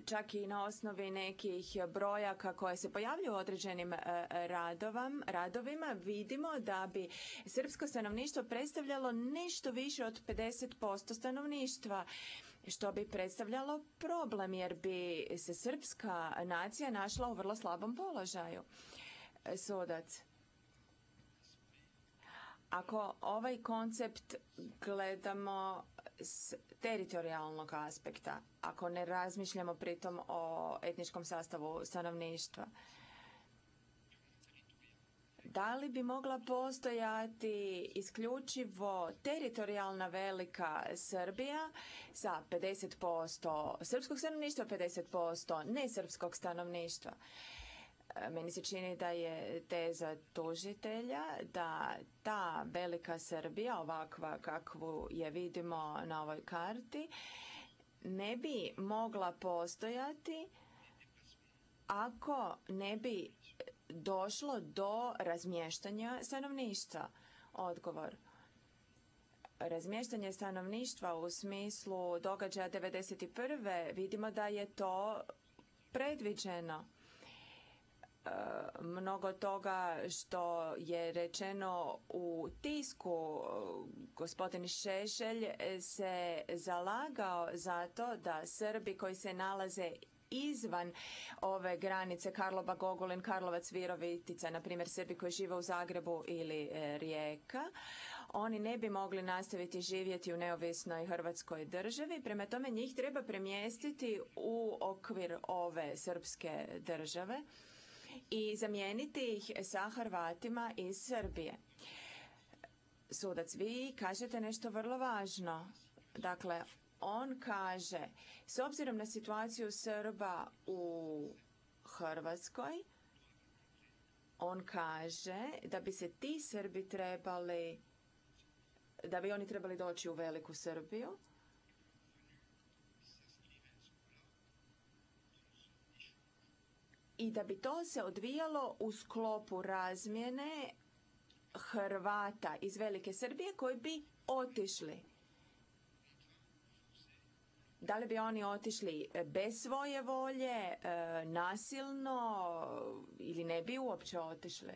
čak i na osnovi nekih brojaka koje se pojavljuju u određenim radovima, vidimo da bi srpsko stanovništvo predstavljalo nešto više od 50% stanovništva, što bi predstavljalo problem jer bi se srpska nacija našla u vrlo slabom položaju. Sudac. Ako ovaj koncept gledamo s teritorijalnog aspekta, ako ne razmišljamo pritom o etničkom sastavu stanovništva, da li bi mogla postojati isključivo teritorijalna velika Srbija sa 50% srpskog stanovništva, 50% nesrpskog stanovništva? Meni se čini da je teza tužitelja da ta velika Srbija, ovakva kakvu je vidimo na ovoj karti, ne bi mogla postojati ako ne bi došlo do razmještanja stanovništva. Odgovor. Razmještanje stanovništva u smislu događaja 1991. vidimo da je to predviđeno. Mnogo toga što je rečeno u tisku, gospodin Šešelj se zalagao za to da Srbi koji se nalaze izvan ove granice Karlobag, Ogulin, Karlovac, Virovitica, na primjer Srbi koji žive u Zagrebu ili Rijeka, oni ne bi mogli nastaviti živjeti u neovisnoj Hrvatskoj državi, prema tome njih treba premjestiti u okvir ove srpske države i zamijeniti ih sa Hrvatima iz Srbije. Sudac, vi kažete nešto vrlo važno. Dakle, on kaže, s obzirom na situaciju Srba u Hrvatskoj, on kaže da bi se ti Srbi trebali, da bi oni trebali doći u Veliku Srbiju, i da bi to se odvijalo u sklopu razmjene Hrvata iz Velike Srbije koji bi otišli. Da li bi oni otišli bez svoje volje, nasilno ili ne bi uopće otišli?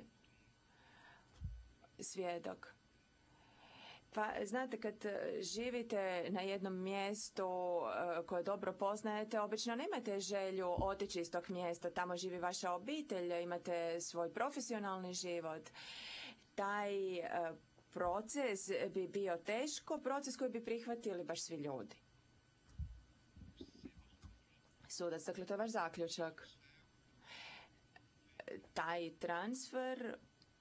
Svjedok. Pa znate, kad živite na jednom mjestu koje dobro poznajete, obično nemate želju otići iz tog mjesta. Tamo živi vaša obitelj, imate svoj profesionalni život. Taj proces bi bio teško, proces koji bi prihvatili baš svi ljudi. Sudac, dakle to je vaš zaključak. Taj transfer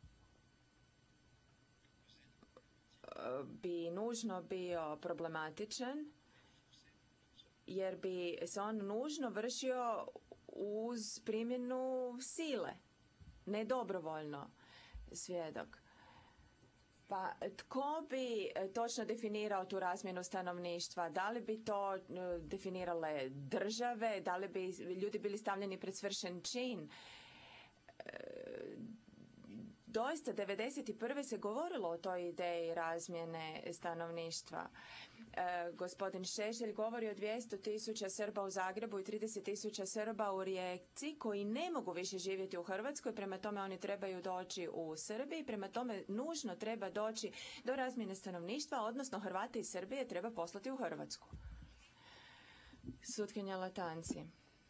bi nužno bio problematičan jer bi se on nužno vršio uz primjenu sile, ne dobrovoljno. Svjedok. Pa tko bi točno definirao tu razmjenu stanovništva? Da li bi to definirale države? Da li bi ljudi bili stavljeni pred svršen čin? Doista, 1991. se govorilo o toj ideji razmjene stanovništva. Gospodin Šešelj govori o 200.000 Srba u Zagrebu i 30.000 Srba u Rijeci koji ne mogu više živjeti u Hrvatskoj, prema tome oni trebaju doći u Srbiji, prema tome nužno treba doći do razmjene stanovništva, odnosno Hrvate iz Srbije treba poslati u Hrvatsku. Sutkinja Latanci.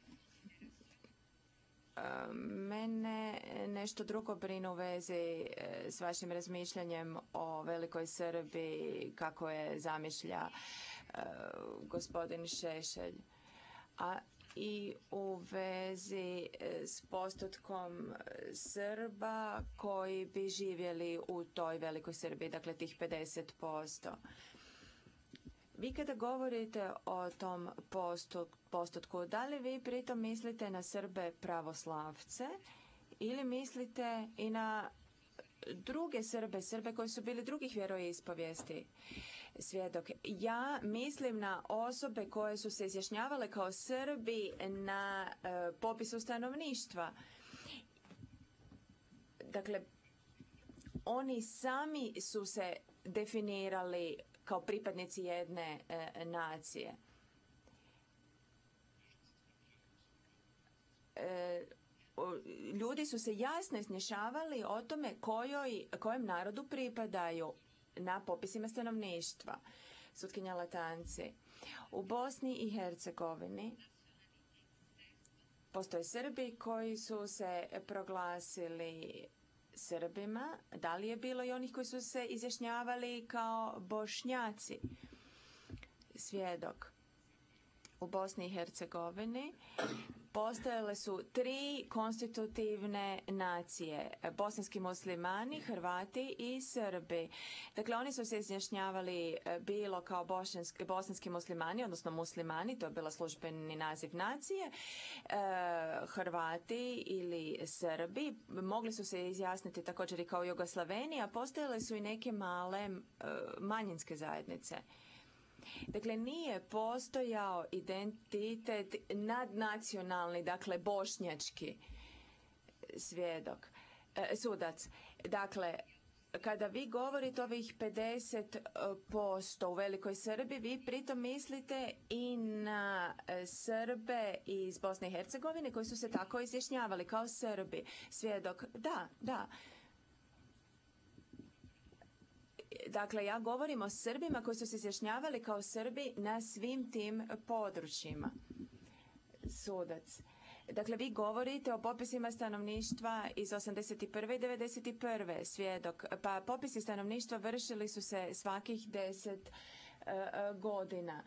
Mene nešto drugo brine u vezi s vašim razmišljanjem o Velikoj Srbiji kako je zamišlja gospodin Šešelj, a i u vezi s postotkom Srba koji bi živjeli u toj Velikoj Srbiji, dakle tih 50%. Vi kada govorite o tom postotku, da li vi pritom mislite na Srbe pravoslavce ili mislite i na druge Srbe, Srbe koji su bili drugih vjeroispovijesti? Svjedok. Ja mislim na osobe koje su se izjašnjavale kao Srbi na popisu stanovništva. Dakle, oni sami su se definirali kao pripadnici jedne nacije. ljudi su se jasno izjašnjavali o tome kojem narodu pripadaju na popisima stanovništva. Sutkinja Latanci. U Bosni i Hercegovini postoje Srbi koji su se proglasili Srbima. Da li je bilo i onih koji su se izjašnjavali kao Bošnjaci? Svjedok. U Bosni i Hercegovini postojale su 3 konstitutivne nacije. Bosanski muslimani, Hrvati i Srbi. Dakle, oni su se izjašnjavali bilo kao bosanski muslimani, odnosno muslimani, to je bila službeni naziv nacije, Hrvati ili Srbi. Mogli su se izjasniti također i kao Jugoslaveni, a postojale su i neke male manjinske zajednice. Dakle, nije postojao identitet nadnacionalni, dakle bošnjački sudac. Dakle, kada vi govorite ovih 50% u Velikoj Srbiji, vi pritom mislite i na Srbe iz Bosne i Hercegovine koji su se tako izjašnjavali kao Srbi. Svjedok, da. Dakle, ja govorim o Srbima koji su se izjašnjavali kao Srbi na svim tim područjima. Sudac. Dakle, vi govorite o popisima stanovništva iz 81. i 91. Svjedok. Pa popisi stanovništva vršili su se svakih 10 godina.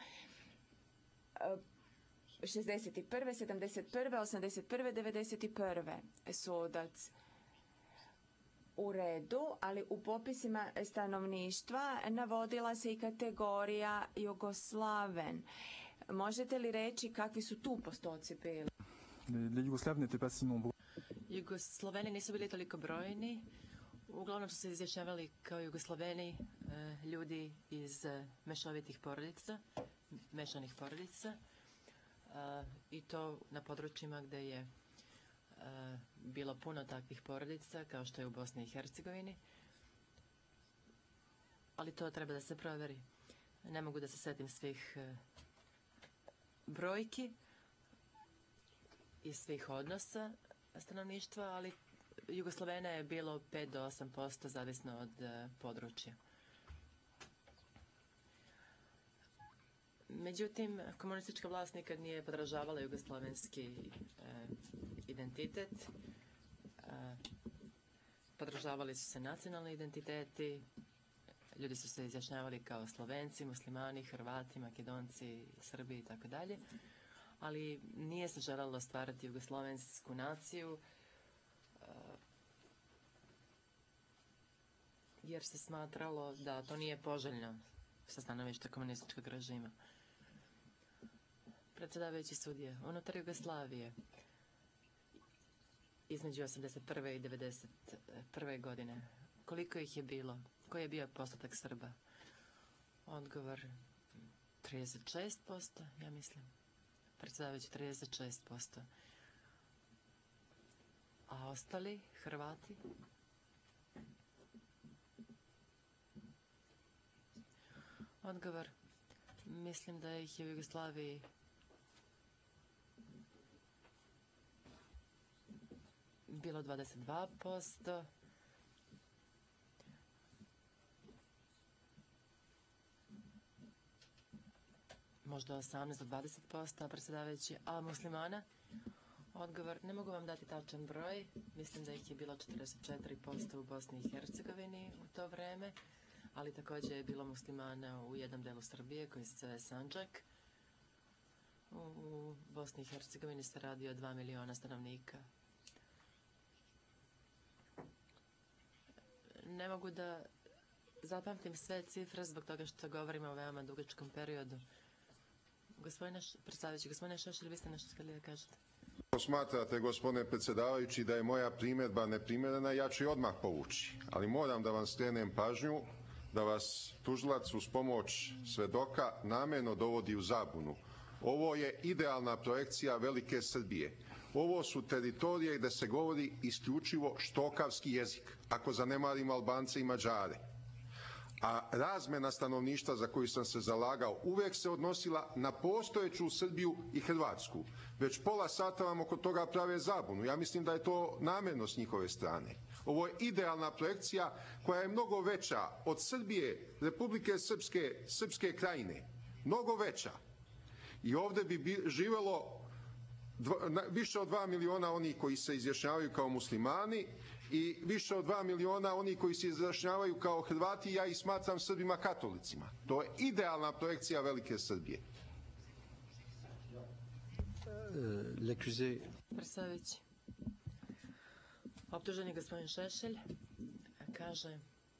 61., 71., 81., 91. Sudac. U redu, ali u popisima stanovništva navodila se i kategorija Jugoslaven. Možete li reći kakvi su tu postoci bili? Jugoslaveni nisu bili toliko brojni. Uglavnom su se izjašnjavali kao Jugoslaveni ljudi iz mešovitih porodica, mešanih porodica, i to na područjima gdje je bilo puno takvih porodica, kao što je u Bosni i Hercegovini. Ali to treba da se proveri. Ne mogu da se setim svih brojki i svih odnosa stanovništva, ali Jugoslavena je bilo 5 do 8%, zavisno od područja. Međutim, komunistička vlast nikad nije podržavala jugoslavenski identitet. Podržavali su se nacionalni identiteti, ljudi su se izjašnjavali kao Slovenci, muslimani, Hrvati, Makedonci, Srbi i tako dalje, ali nije se želelo stvarati jugoslovensku naciju, jer se smatralo da to nije poželjno sa stanovišta komunističkog režima. Predsjedavajući sudije, unutar Jugoslavije između 81. i 91. godine, koliko ih je bilo? Koji je bio postotak Srba? Odgovor 36%, ja mislim. Predsjedavajući 36%. A ostali, Hrvati? Odgovor, mislim da ih je u Jugoslaviji bilo 22%. Možda 18 do 20%, predsjedavajući, a muslimana? Odgovor, ne mogu vam dati tačan broj. Mislim da ih je bilo 44% u Bosni i Hercegovini u to vreme, ali također je bilo muslimana u jednom delu Srbije koji se zove Sandžak. U Bosni i Hercegovini se radi o 2 miliona stanovnika. Ne mogu da zapamtim sve cifre zbog toga što govorimo o veoma dugačkom periodu. Gospodine predsjedavajući, gospodine Šešelj, vi ste nešto htjeli da kažete? Smatrate, gospodine predsjedavajući, da je moja primjedba neprimjerena, ja ću je odmah povući. Ali moram da vam skrenem pažnju da vas tužilac uz pomoć svedoka namjerno dovodi u zabunu. Ovo je idealna projekcija Velike Srbije. Ovo su teritorije gdje se govori isključivo štokavski jezik, ako zanemarimo Albance i Mađare. a razmena stanovništva za koju sam se zalagao uvek se odnosila na postojeću Srbiju i Hrvatsku. Već pola sata vam oko toga prave zabunu. Ja mislim da je to namerno s njihove strane. Ovo je idealna projekcija koja je mnogo veća od Srbije, Republike Srpske, Srpske krajine. Mnogo veća. I ovde bi živelo više od 2 miliona onih koji se izjašnjavaju kao muslimani i više od 2 miliona oni koji se izjašnjavaju kao Hrvati, ja ih smatram Srbima katolicima. To je idealna projekcija velike Srbije. Predsedavajući, optuženi gospodin Šešelj kaže,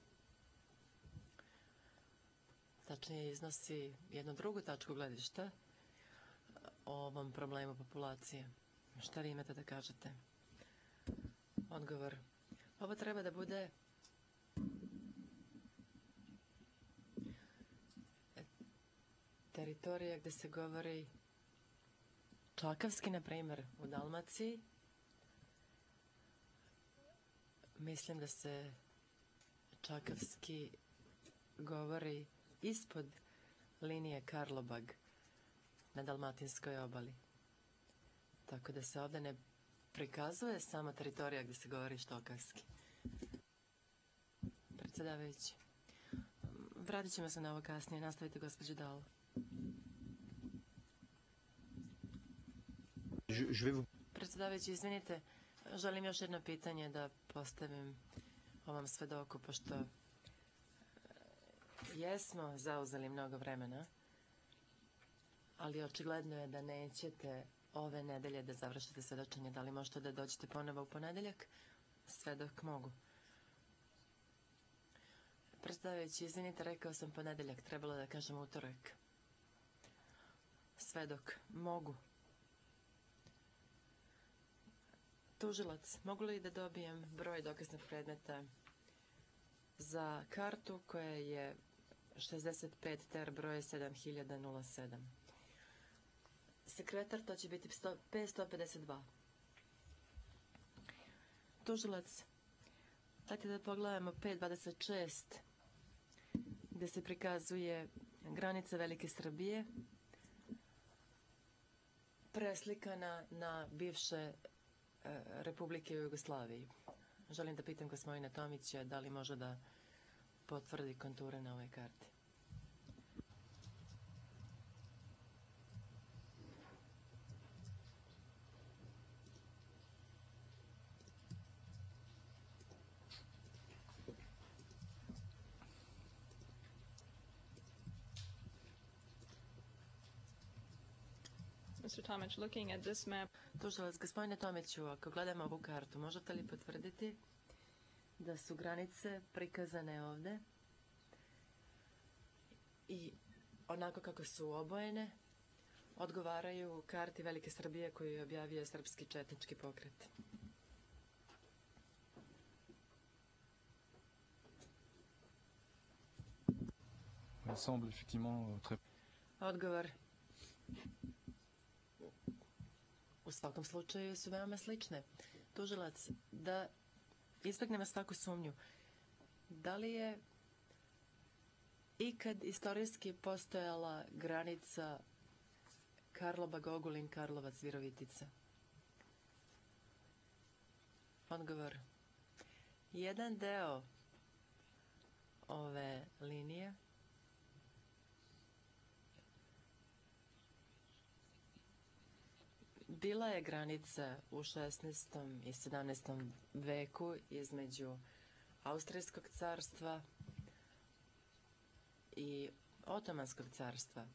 tačnije iznosi jednu drugu tačku gledišta o ovom problemu populacije. Šta vi imate da kažete? Odgovor. Ovo treba da bude teritorija gde se govori čakavski, na primjer, u Dalmaciji. Mislim da se čakavski govori ispod linije Karlobag na Dalmatinskoj obali. Tako da se ovde ne prikazuje samo teritorija gde se govori štokavski. Predsedavajući, vratit ćemo se na ovo kasnije. Nastavite, gospođo Dal. Predsedavajući, izvinite, želim još jedno pitanje da postavim ovom svedoku, pošto jesmo zauzeli mnogo vremena, ali očigledno je da nećete ove nedelje da završite svedočenje. Da li možete da dođete ponovo u ponedeljak? Sve dok mogu. Predstavljajući, izvinite, rekao sam ponedeljak, trebalo da kažem utorak. Sve dok mogu. Tužilac, mogu li da dobijem broj dokaznog predmeta za kartu koja je 65 ter broje 7007? Sekretar, to će biti 552. Tužilac, dajte da pogledamo 526, gde se prikazuje granica Velike Srbije, preslikana na bivše Republike u Jugoslaviji. Želim da pitam gospodina Tomića da li može da potvrdi konture na ovoj karti. Mr. Tomić, looking at this map. Tužilac, gospodine Tomiću, ako gledamo ovu kartu, možete li potvrditi da su granice prikazane ovde i onako kako su obojene odgovaraju karti Velike Srbije koju je objavio Srpski četnički pokret? Odgovor. U svakom slučaju su veoma slične. Tužilac, da izbegnemo svaku sumnju, da li je ikad istorijski postojala granica Karlobag-Ogulin, Karlovac-Virovitica? Odgovor. Jedan deo ove linije bila je granica u 16. i 17. veku između Austrijskog carstva i Otomanskog carstva.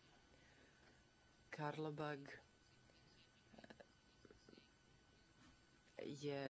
Karlobag je